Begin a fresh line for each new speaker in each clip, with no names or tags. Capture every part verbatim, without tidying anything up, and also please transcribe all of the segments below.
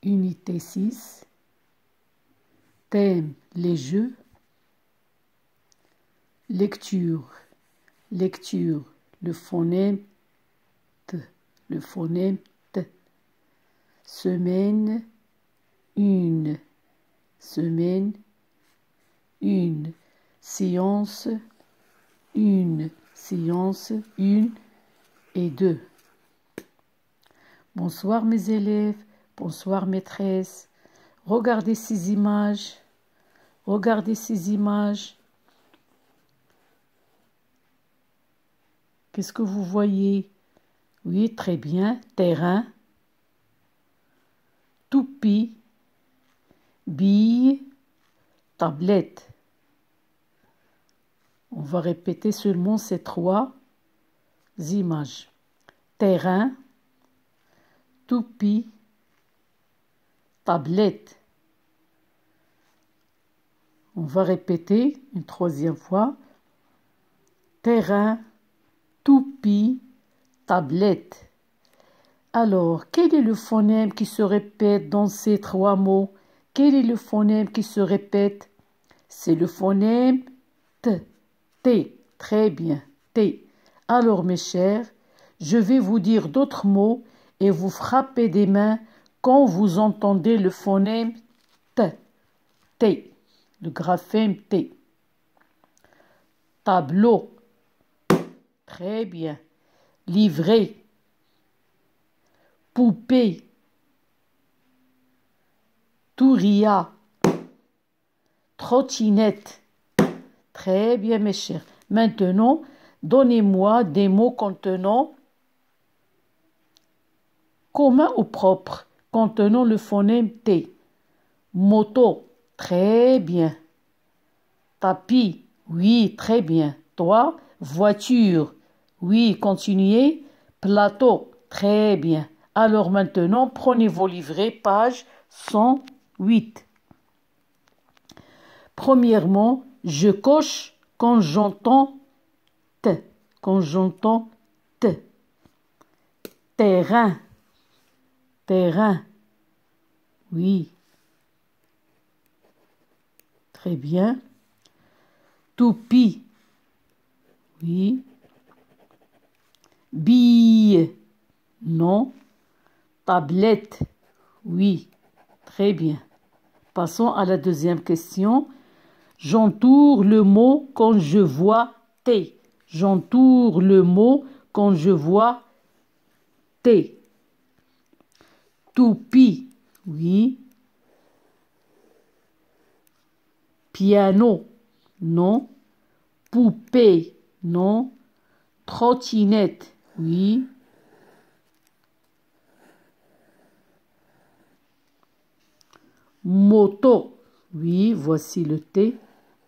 Unité six. Thème, les jeux. Lecture. Lecture, le phonème T. Le phonème T. Semaine, une. Semaine, une. Séance, une. Séance, une et deux. Bonsoir mes élèves, bonsoir maîtresse. Regardez ces images. Regardez ces images. Qu'est-ce que vous voyez? Oui, très bien. Terrain, toupie, bille, tablette. On va répéter seulement ces trois images. Terrain, toupie, tablette. On va répéter une troisième fois. Terrain, toupie, tablette. Alors, quel est le phonème qui se répète dans ces trois mots? Quel est le phonème qui se répète? C'est le phonème T. T. Très bien. T. Alors, mes chers, je vais vous dire d'autres mots et vous frappez des mains quand vous entendez le phonème T. T. Le graphème T. Tableau. Très bien. Livret. Poupée. Touria. Trottinette. Très bien, mes chers. Maintenant, donnez-moi des mots contenant commun ou propre, contenant le phonème T. Moto. Très bien. Tapis. Oui, très bien. Toi, voiture. Oui, continuez. Plateau. Très bien. Alors maintenant, prenez vos livrets, page cent huit. Premièrement, je coche quand j'entends T. Quand j'entends T. Terrain. Terrain. Oui. Très bien. Toupie. Oui. Bille. Non. Tablette. Oui. Très bien. Passons à la deuxième question. J'entoure le mot quand je vois T. J'entoure le mot quand je vois T. Toupie. Oui. Piano. Non. Poupée. Non. Trottinette. Oui. Moto. Oui, voici le T.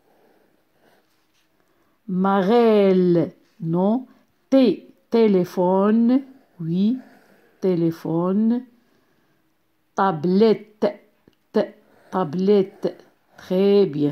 Marelle. Non. T. Téléphone. Oui. Téléphone. Tablette. T. Tablette. Très bien.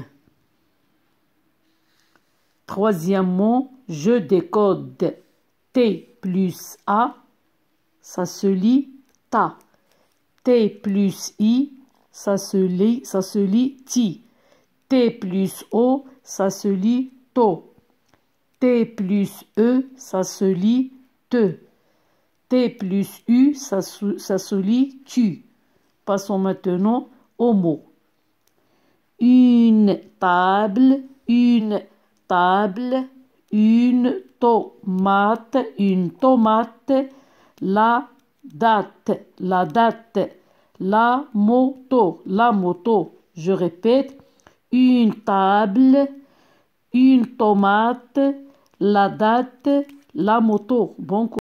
Troisièmement, je décode. T plus A, ça se lit ta. T plus I, ça se lit, ça se lit ti. T plus O, ça se lit to. T plus E, ça se lit te. T plus U, ça se, ça se lit tu. Passons maintenant aux mots. Une table, une table, une tomate, une tomate, la date, la date, la moto, la moto. Je répète, une table, une tomate, la date, la moto. Bon courage.